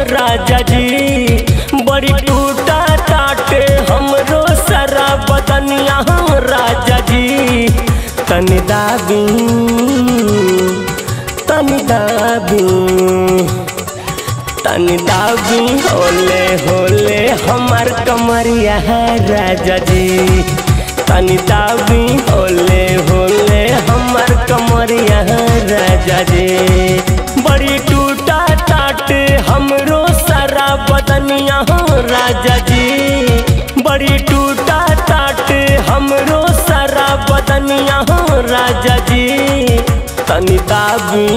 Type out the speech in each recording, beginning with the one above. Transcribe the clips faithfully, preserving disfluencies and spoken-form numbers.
राजा जी, बड़ी टूटा टाटे हमरो सारा बदनिया राजा जी। तनी दाबी तनी दाबी तनी दाबी होले होले हमार कमरिया राजा जी। तनी दाबी होले होले हमार कमरिया राजा जी। बड़ी टूटा टाटे हमरो सारा बदनिया राजा जी, बड़ी टूटा टाटे हमरो सारा बदनिया राजा जी। तनी दाबी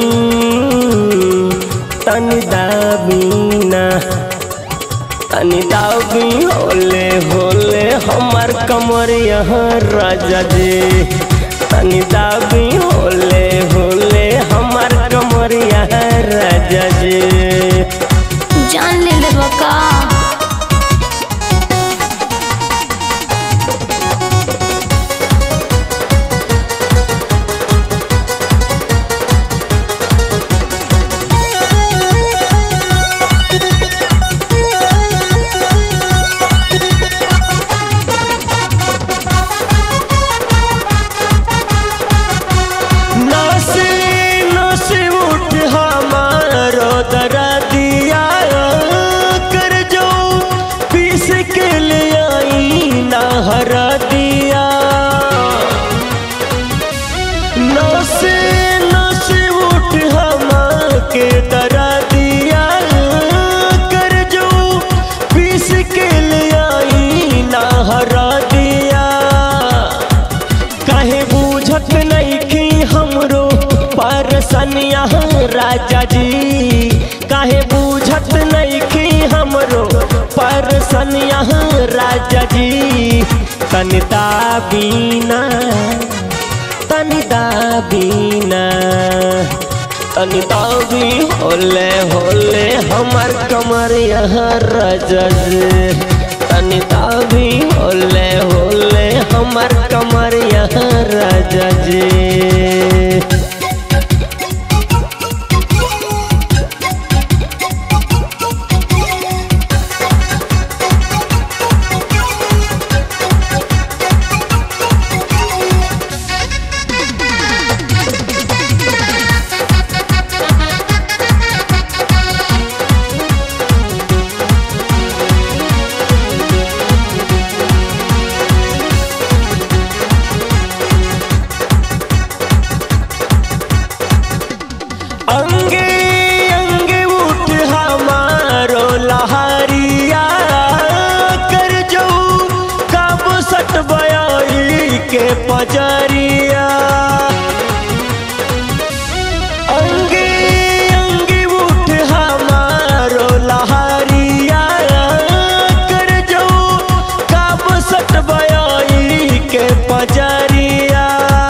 तनी दाबी ना तनी दाबी होले होले हमार कमरिया राजा जी। तनी दाबी होले होले हमार कमरिया राजा जी। जान ले ले बका हरा दिया नौसे नौसे उठ हमा के दरा दिया कर जो पीस के ले आई ना हरा दिया। काहे बूझत नहीं की हमरो परसनिया राजा जी, काहे बूझत नहीं की हमरो परसनिया राजा जी। तनी दाबीना तनी दाबीना तनी दाबी होले होले हमार कमरिया राजा जी। तनी दाबी होले होले हमार कमरिया राजा जी। अंगे अंगे उठ हमारो लहरिया कर जो कब सट बयाई के पजरिया। अंगे अंगे उठ हमारो लहरिया कर जो कब सट बयाई के पजरिया।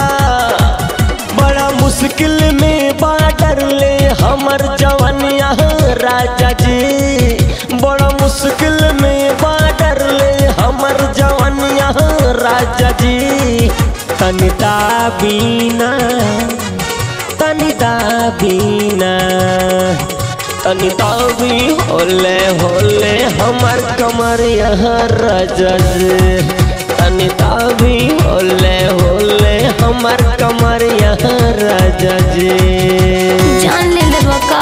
बड़ा मुश्किल में बाटर ले हमर जवनिया राजा जी, बड़ा मुश्किल में बाटर ले हमर जवनिया राजा जी। तनी दाबीना तनी दाबीना तनी दाबी होले होले हमार कमरिया राजा जी। तनी दाबी होले होले हमार कमरिया राजा जी। जान ले ले बका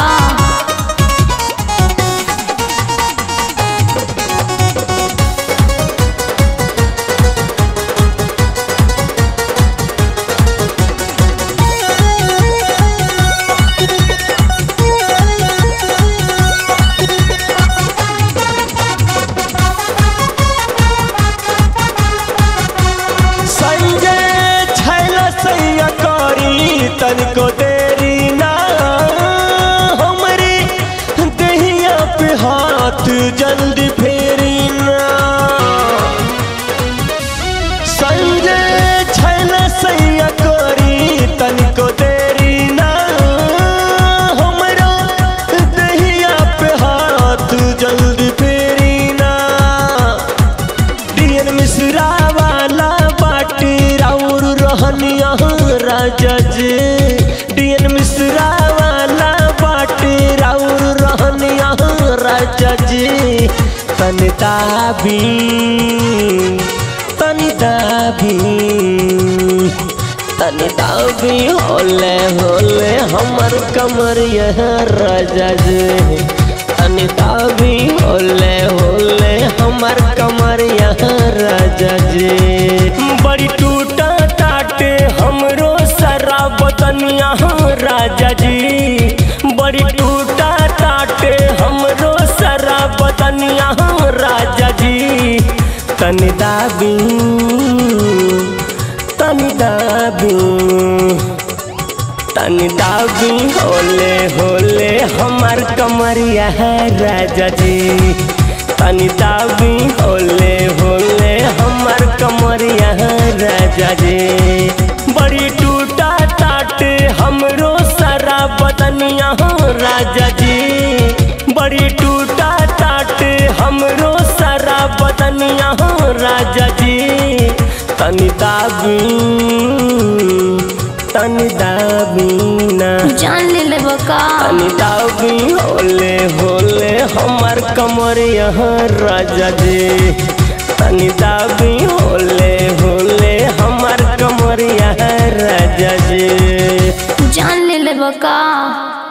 तनिको देरी ना हमरे दहिया पे हाथ जल्दी फेरी ना। संजय छैला सैया करी तनिको देरी ना हमरा दहिया पे हाथ जल्दी फेरी ना। डीएन मिश्रा वाला बाटी राउर रहनिया राजा जी। तनी दाबी तनी दाबी तनी दाबी होले होले हमर कमर यह राजा जी तनी दाबी होले होले हमर कमर यह राजा जी बड़ी टूटा टाटे हमरो शराब तनिया राजा जी बड़ी टूटा टाटे हमरो शराब तनिया राजा जी तनी दाबी तनी दाबी तनी दाबी होले होले हमार कमरिया है राजा जी तनी दाबी होले होले हमार कमरिया है राजा जी बड़ी टूटा टाटे हमरो शराब तनिया राजा जी बड़ी टूटा टाटे हमरो शराब तनिया राजा जी तनी दाबी तनी दाबी ना जान ले ले बका तनी दाबी होले होले हमार कमर यहाँ राजा जी तनी दाबी होले होले हमार कमर यहाँ राजा जी जान ले ले बका।